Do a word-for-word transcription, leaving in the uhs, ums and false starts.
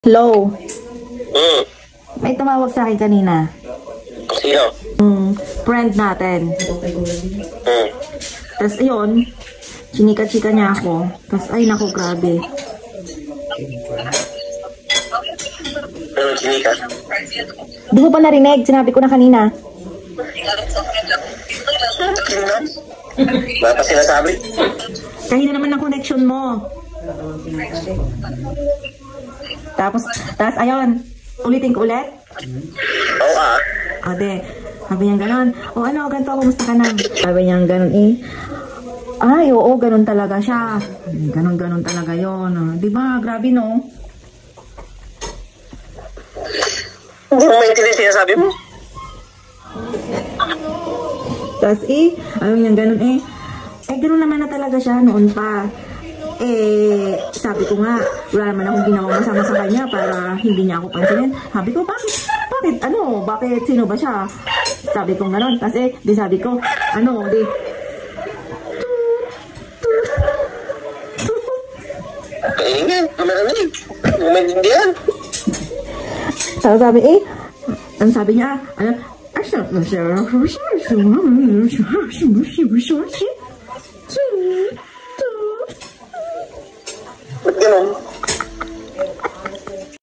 Hello. Hmm. May tumawag sa akin kanina. Sino? Hmm, friend natin. Hmm. Tapos ayun, chinika-chika niya ako. Tapos ay naku, grabe. Ano chinika? Di mo pa narinig? Sinabi ko na kanina. Sino? Wala pa sinasabi? Kahina naman ang connection mo. Tapos, tapos ayun, ulitin ko ulit. Oo ah. O de, sabi niya ganon. O ano, ganito, kumusta ka na? Sabi niya ganon eh. Ay, oo, ganon talaga siya. Ganon-ganon talaga yun. Di ba? Grabe, no? Hindi mo maintindihan sinasabi mo. Tapos eh, ayaw niya ganon eh. Eh, ganon naman na talaga siya noon pa. Eh, sabi ko nga, wala naman akong ginawang masama sa kanya para hindi niya ako pansinin. Sabi ko, bakit? Bakit? Ano? Bakit? Sino ba siya? Sabi ko ganon. Tapos eh, di sabi ko, ano, di, Kaingin, kumarinig. Hindi mo maintindihan. Tapos sabi eh, ang sabi niya, ano,